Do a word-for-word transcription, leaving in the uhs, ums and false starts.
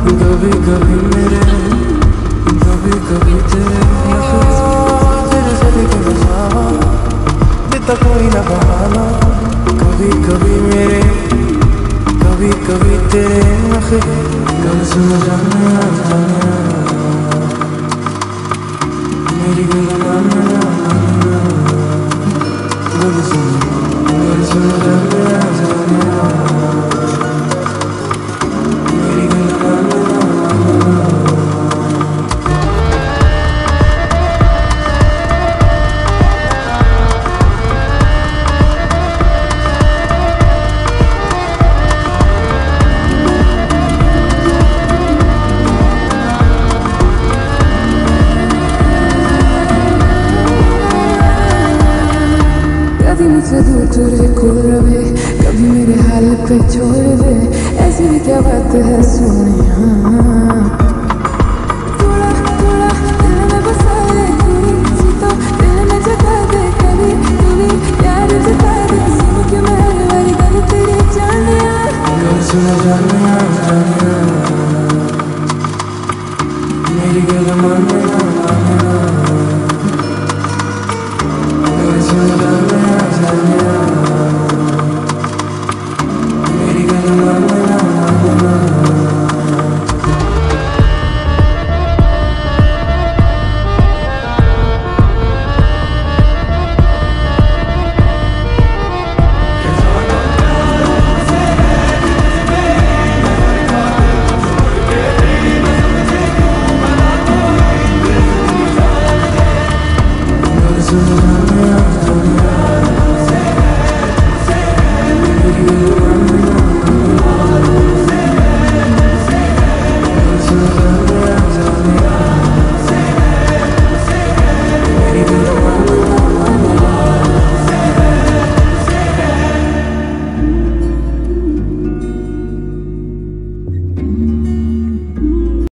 कभी कभी मेरे, कभी कभी तेरे तेरे से भी गुस्सा देता कोई ना बहाना। कभी कभी मेरे, कभी कभी तेरे नखरे गम सुन जाना मेरी गम गम सुन गम सुन जाना मेरी गम। कभी मुझसे दूर तुझे खुद रहे, कभी मेरे हाल पे छोड़ दे। ऐसी भी क्या बात है सोनिया।